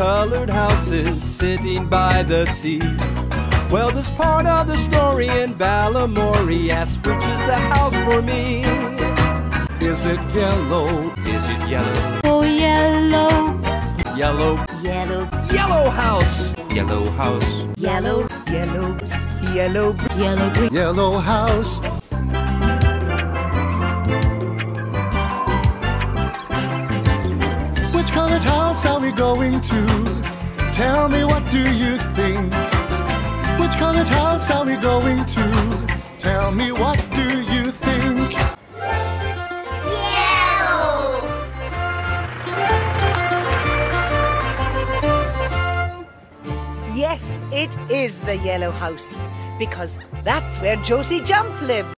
colored houses sitting by the sea. Well, this part of the story in Balamory asks, which is the house for me? Is it yellow? Is it yellow? Oh, yellow. Yellow. Yellow. Yellow house. Yellow house. Yellow. Yellow. Yellow. Yellow. Green. Yellow house. Which colored house are we going to? Tell me, what do you think? Which colored house are we going to? Tell me, what do you think? Yellow! Yes, it is the yellow house, because that's where Josie Jump lived.